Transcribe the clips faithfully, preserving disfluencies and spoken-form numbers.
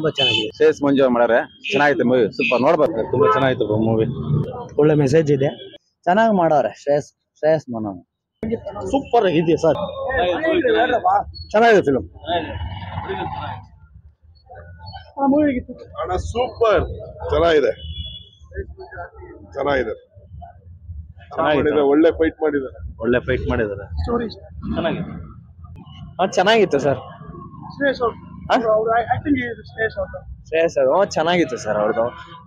ತುಂಬಾ ಚೆನ್ನಾಗಿದೆ. ಶ್ರೇಯಸ್ ಮಂಜು ಮಾಡ್ಯಾರೆ, ಚೆನ್ನಾಗಿತ್ತು ಮೂವಿ, ಸೂಪರ್ ನೋಡ್ಬೇಕು, ತುಂಬಾ ಚೆನ್ನಾಗಿತ್ತು ಮೂವಿ, ಒಳ್ಳೆ ಮೆಸೇಜ್ ಇದೆ, ಚೆನ್ನಾಗಿ ಮಾಡವ್ರೆ ಶ್ರೇಯಸ್ ಶ್ರೇಯಸ್ ಮನೋನ್. ಸೂಪರ್ ಆಗಿದೆ ಸರ್, ಚೆನ್ನಾಗಿದೆ ಫಿಲ್ಮ್. ಅಣ್ಣ ಸೂಪರ್, ಚೆನ್ನಾಗಿದೆ ಚೆನ್ನಾಗಿದೆ ಚೆನ್ನಾಗಿದೆ ಒಳ್ಳೆ ಫೈಟ್ ಮಾಡಿದ್ದಾರೆ ಒಳ್ಳೆ ಫೈಟ್ ಮಾಡಿದ್ದಾರೆ. ಚೆನ್ನಾಗಿದೆ. ಚೆನ್ನಾಗಿತ್ತು ಸರ್. ಶ್ರೇಯಸ್ ಅವರು ಚೆನ್ನಾಗಿತ್ತು ಸರ್ ಅವ್ರದ್ದು.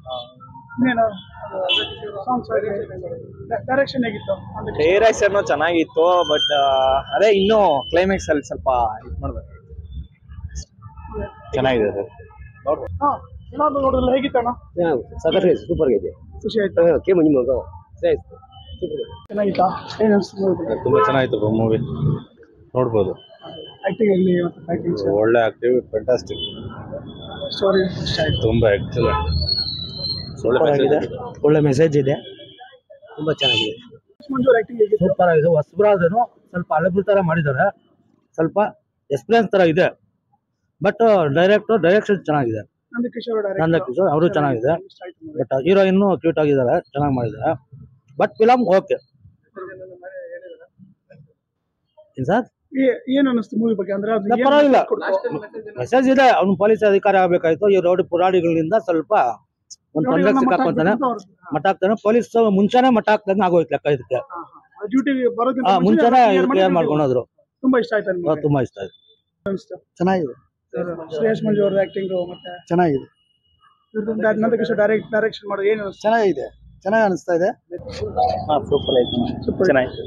ಡೈರೆಕ್ಷನ್ ಚೆನ್ನಾಗಿತ್ತು, ಬಟ್ ಅದೇ ಇನ್ನೂ ಕ್ಲೈಮ್ಯಾಕ್ಸ್ ಅಲ್ಲಿ ಸ್ವಲ್ಪ ಇದು ಮಾಡ್ಬೇಕು. ಚೆನ್ನಾಗಿದೆ ಸರ್, ಹೇಗಿತ್ತಣ್ಣ? ಸಖತ್ ಸೂಪರ್ ಆಗಿದೆ, ಖುಷಿ ಆಯ್ತು. ಕೆ ಮಂಜು ಮಗ ಚೆನ್ನಾಗಿತ್ತಾ? ತುಂಬಾ ಚೆನ್ನಾಗಿತ್ತು ಮೂವಿ, ನೋಡ್ಬೋದು. ಆಕ್ಟಿಂಗ್ ಅಲ್ಲಿ ಮತ್ತೆ ಫೈಟಿಂಗ್ ಒಳ್ಳೆ ಆಕ್ಟಿವ್, ಫ್ಯಾಂಟಾಸ್ಟಿಕ್ ಸ್ಟೋರಿ ತುಂಬಾ ಎಕ್ಸಲೆಂಟ್, ಒಳ್ಳೆ ಒಳ್ಳೆ ಮೆಸೇಜ್ ಇದೆ, ತುಂಬಾ ಚೆನ್ನಾಗಿದೆ. ಸೂಪರ್ ಆಗಿದೆ. ಹೊಸಬ್ರಾದನು ಸ್ವಲ್ಪ ಹಳಬ್ರ ತರ ಮಾಡಿದ್ದಾರೆ, ಸ್ವಲ್ಪ ಎಕ್ಸ್ಪೀರಿಯನ್ಸ್ ತರ ಇದೆ, ಬಟ್ ಡೈರೆಕ್ಟರ್ ಡೈರೆಕ್ಷನ್ ಚೆನ್ನಾಗಿದೆ. ನಂದಕಿಶೋರ್ ಅವರು ಚೆನ್ನಾಗಿದೆ, ಬಟ್ ಹೀರೋಯಿನ್ ಕ್ಯೂಟ್ ಆಗಿದ್ದಾರೆ, ಚೆನ್ನಾಗಿ ಮಾಡಿದ್ದಾರೆ. But film okay. ಸರ್ ಏನ್ ಅನ್ನಿಸ್ತು ಮೂವಿ ಬಗ್ಗೆ? ಅಂದ್ರೆ ಪರವಾಗಿಲ್ಲ, ಮೆಸೇಜ್ ಇದೆ. ಅವ್ನು ಪೊಲೀಸ್ ಅಧಿಕಾರಿ ಆಗ್ಬೇಕಾಯ್ತು, ಈ ರೌಡಿ ಪುರಾಡಿಗಳಿಂದ ಸ್ವಲ್ಪ ಒಂದ್ ತೊಂದರೆ ಸಿಕ್ಕಾಕೊಂತಾನೆ, ಮಟ್ಟ ಹಾಕ್ತಾನೆ. ಪೊಲೀಸ್ ಮುಂಚೆನೆ ಮಟ್ಟ ಹಾಕ್ದಂಗೆ ಆಗೋಯ್ತು ಲೆಕ್ಕ. ಇದಕ್ಕೆ ಮುಂಚೆನೆ ಕ್ಲಿಯರ್ ಮಾಡ್ಕೊಂಡೋದ್ರು. ತುಂಬಾ ಇಷ್ಟ ಆಯ್ತು, ತುಂಬಾ ಇಷ್ಟ ಆಯ್ತು. ಚೆನ್ನಾಗಿದೆ. ಶ್ರೇಯಸ್ ಮಂಜು ಅವ್ರ ಆಕ್ಟಿಂಗ್ ಮತ್ತೆ ಚೆನ್ನಾಗಿದೆ. ನಂದಕಿಶೋರ್ ಡೈರೆಕ್ಟ್ ಡೈರೆಕ್ಷನ್ ಮಾಡೋದು ಏನು ಚೆನ್ನಾಗಿದೆ, ಚೆನ್ನಾಗಿ ಅನಿಸ್ತಾ ಇದೆ. ಸೂಪರ್ ಆಯ್ತು, ಚೆನ್ನಾಗಿತ್ತು.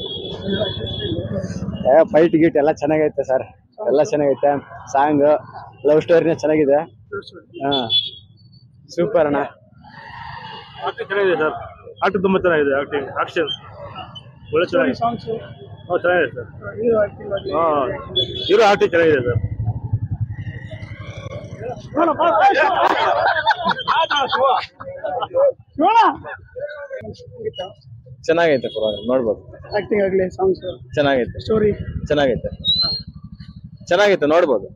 ಫೈಟ್ ಗೀಟ್ ಎಲ್ಲ ಚೆನ್ನಾಗೈತೆ ಸರ್, ಎಲ್ಲ ಚೆನ್ನಾಗೈತೆ. ಸಾಂಗ್, ಲವ್ ಸ್ಟೋರಿನ ಚೆನ್ನಾಗಿದೆ. ಹಾ ಸೂಪರ್ ಅಣ್ಣ. ಆಕ್ಟಿಂಗ್ ಚೆನ್ನಾಗಿದೆ ಸರ್, ಆಕ್ಟಿಂಗ್ ತುಂಬಾ ಚೆನ್ನಾಗಿದೆ. ಆಕ್ಟಿಂಗ್ ಆಕ್ಷನ್ ಒಳ್ಳೆ ಚೆನ್ನಾಗಿದೆ. ಸಾಂಗ್ಸ್ ಹಾ ಚೆನ್ನಾಗಿದೆ ಸರ್. ಹೀರೋ ಆಕ್ಟಿಂಗ್ ಹಾ ಹೀರೋ ಆಕ್ಟಿಂಗ್ ಚೆನ್ನಾಗಿದೆ ಸರ್. ಚೆನ್ನಾಗೈತೆ, ಪರವಾಗಿಲ್ಲ, ನೋಡ್ಬೋದು. ಆಕ್ಟಿಂಗ್ ಆಗಲಿ, ಸಾಂಗ್ಸ್ ಚೆನ್ನಾಗೈತೆ, ಸ್ಟೋರಿ ಚೆನ್ನಾಗೈತೆ, ಚೆನ್ನಾಗಿತ್ತು, ನೋಡ್ಬೋದು.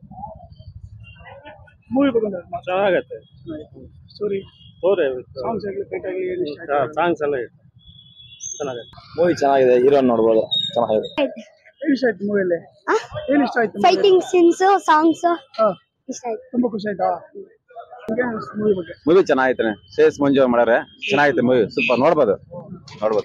ಮೂವಿ ಬಗ್ಗೆ ಚೆನ್ನಾಗೈತೆ, ಸ್ಟೋರಿ ಸ್ಟೋರಿ, ಸಾಂಗ್ಸ್ ಆಗಲಿ, ಫೈಟ್ ಆಗಲಿ, ಸಾಂಗ್ಸ್ ಎಲ್ಲ ಚೆನ್ನಾಗೈತೆ. ಮೂವಿ ಚೆನ್ನಾಗಿದೆ, ಹೀರೋ ನೋಡ್ಬೋದು, ಚೆನ್ನಾಗಿದೆ. ಏನ್ ಇಷ್ಟ ಆಯ್ತು ಮೂವಿಯಲ್ಲಿ? ಏನ್ ಇಷ್ಟ ಆಯ್ತು? ಫೈಟಿಂಗ್ ಸೀನ್ಸ್, ಸಾಂಗ್ಸ್ ಇಷ್ಟ ಆಯ್ತು, ತುಂಬಾ ಖುಷಿ ಆಯ್ತಾ? ಮೂವಿ ಬಗ್ಗೆ ಮೂವಿ ಚೆನ್ನಾಗಿತ್ತು, ಶ್ರೇಯಸ್ ಮಂಜು ಮಾಡ್ಯಾರೆ, ಚೆನ್ನಾಗಿತ್ತು ಮೂವಿ, ಸೂಪರ್, ನೋಡ್ಬೋದು ನೋಡ್ಬೋದು.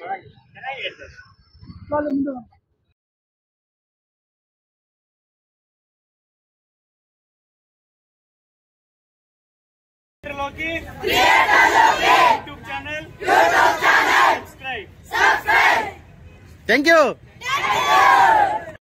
Thank you.